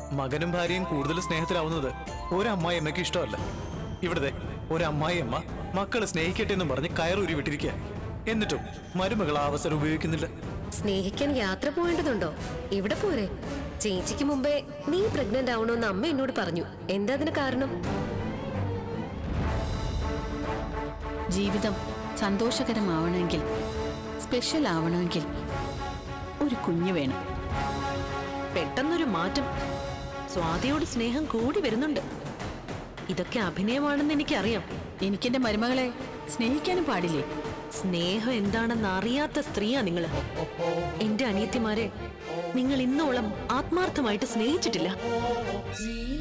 മകനും ഭാര്യയും കൂടുതൽ സ്നേഹത്തിലാവുന്നത് ഒരമ്മായിയമ്മയ്ക്ക് ഇഷ്ടമല്ല. ഇവിടുത്തെ ഒരമ്മായിയമ്മ മക്കളെ സ്നേഹിക്കട്ടെ എന്നും പറഞ്ഞ് കയറൂരി വിട്ടിരിക്കുക. എന്നിട്ടും മരുമകൾ ആ അവസരം ഉപയോഗിക്കുന്നില്ല. സ്നേഹിക്കാൻ യാത്ര പോകേണ്ടതുണ്ടോ? ഇവിടെ പോരെ. ചേച്ചിക്ക് മുമ്പേ നീ പ്രഗ്നന്റ് ആവണമെന്ന് അമ്മ എന്നോട് പറഞ്ഞു. എന്താ അതിന് കാരണം? ജീവിതം സന്തോഷകരമാവണമെങ്കിൽ, സ്പെഷ്യൽ ആവണമെങ്കിൽ ഒരു കുഞ്ഞ് വേണം. പെട്ടെന്നൊരു മാറ്റം. സ്വാതിയോട് സ്നേഹം കൂടി വരുന്നുണ്ട്. ഇതൊക്കെ അഭിനയമാണെന്ന് എനിക്കറിയാം. എനിക്കെന്റെ മരുമകളെ സ്നേഹിക്കാനും പാടില്ലേ? സ്നേഹം എന്താണെന്ന് അറിയാത്ത സ്ത്രീയാ നിങ്ങള്. എന്റെ അനിയത്തിമാരെ നിങ്ങൾ ഇന്നോളം ആത്മാർത്ഥമായിട്ട് സ്നേഹിച്ചിട്ടില്ല.